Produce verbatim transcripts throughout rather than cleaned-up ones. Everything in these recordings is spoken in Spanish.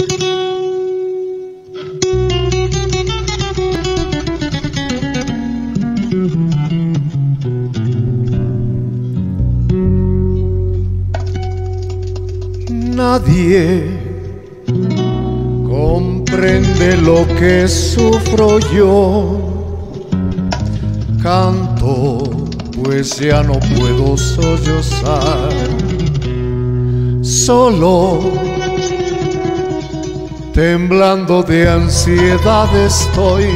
Nadie comprende lo que sufro yo. Canto, pues ya no puedo sollozar. Solo, temblando de ansiedad estoy.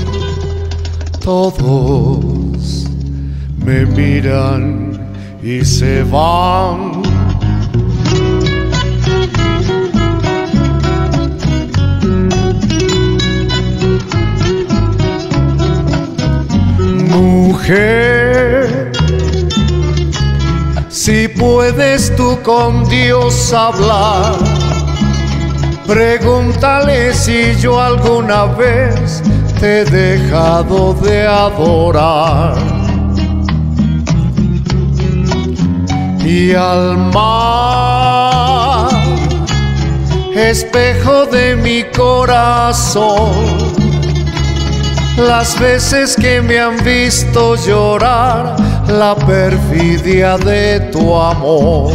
Todos me miran y se van. Mujer, si puedes tú con Dios hablar, pregúntale si yo alguna vez te he dejado de adorar. Y al mar, espejo de mi corazón, las veces que me han visto llorar la perfidia de tu amor.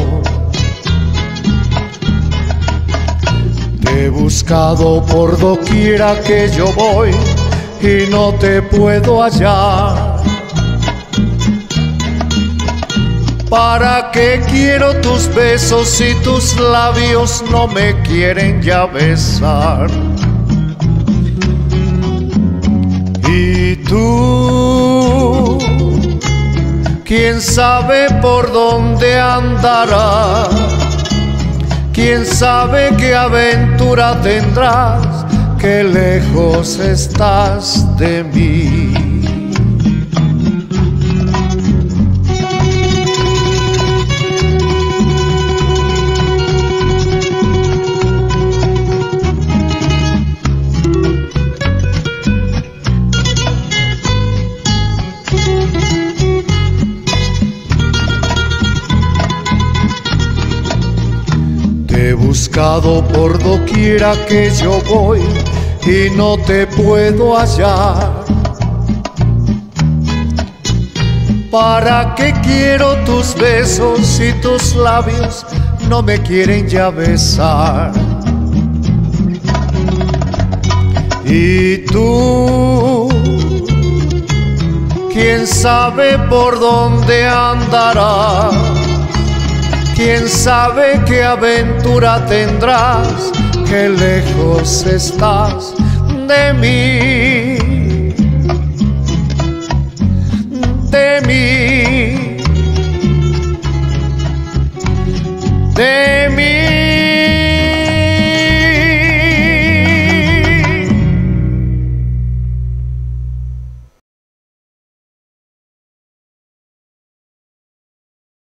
Te he buscado por doquiera que yo voy y no te puedo hallar. ¿Para qué quiero tus besos si tus labios no me quieren ya besar? Y tú, quién sabe por dónde andarás, quién sabe qué aventura tendrás, qué lejos estás de mí. Te he buscado por doquiera que yo voy y no te puedo hallar. ¿Para qué quiero tus besos si tus labios no me quieren ya besar? Y tú, quién sabe por dónde andarás, quién sabe qué aventura tendrás, qué lejos estás de mí, de mí, de mí.